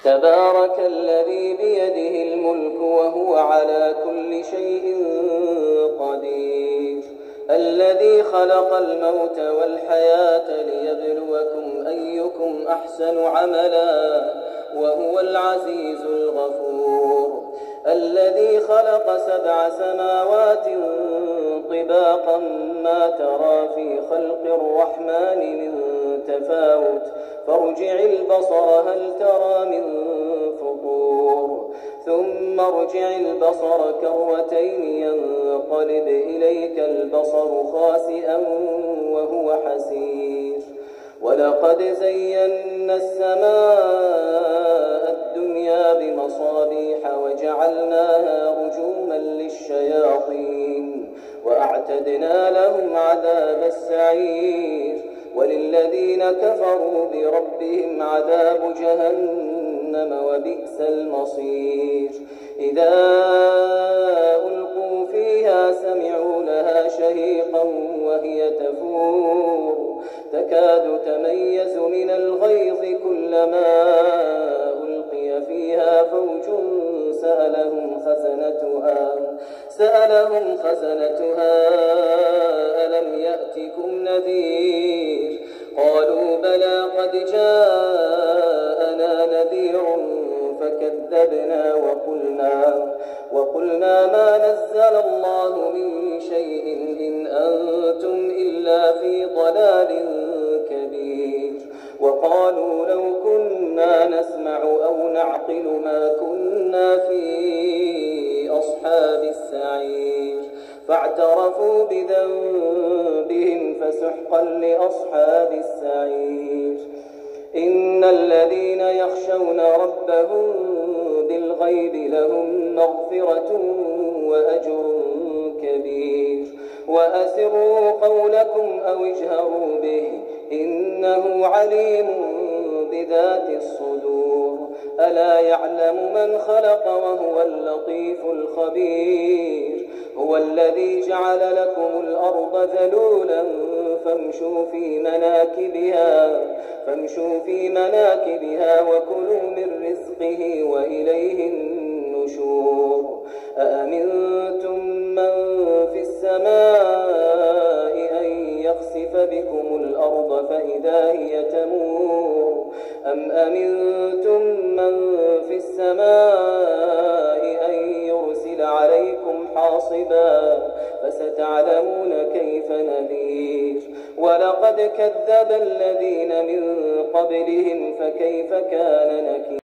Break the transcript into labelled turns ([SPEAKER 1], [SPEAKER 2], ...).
[SPEAKER 1] تبارك الذي بيده الملك وهو على كل شيء قدير الذي خلق الموت والحياة ليبلوكم أيكم أحسن عملا وهو العزيز الغفور الذي خلق 7 سماوات طباقا ما ترى في خلق الرحمن من تفاوت فارجع البصر هل ترى من فطور ثم ارجع البصر كرتين ينقلب إليك البصر خاسئا وهو حسير ولقد زينا السماء الدنيا بمصابيح وجعلناها رجوما للشياطين وأعتدنا لهم عذاب السعير وللذين كفروا بربهم عذاب جهنم وبئس المصير إذا ألقوا فيها سمعوا لها شهيقا وهي تفور تكاد تميز من الغيظ كلما ألقي فيها فوج سألهم خزنتها ألم يأتكم نذير قالوا بلى قد جاءنا نذير فكذبنا وقلنا ما نزل الله من شيء إن أنتم إلا في ضلال كبير وقالوا لو كنا نسمع أو نعقل ما كنا في أصحاب السعير فاعترفوا بذنبهم فسحقا لأصحاب السعير إن الذين يخشون ربهم بالغيب لهم مغفرة وأجر كبير وأسروا قولكم أو اجهروا به إنه عليم بذات الصدور ألا يعلم من خلق وهو اللطيف الخبير هو الذي جعل لكم الأرض ذلولا فامشوا في مناكبها وكلوا من رزقه وإليه النشور أأمنتم من في السماء أن يخسف بكم الأرض فإذا هي تمور أم أمنتم من في السماء أن يرسل عليكم حاصبا فستعلمون كيف نذير ولقد كذب الذين من قبلهم فكيف كان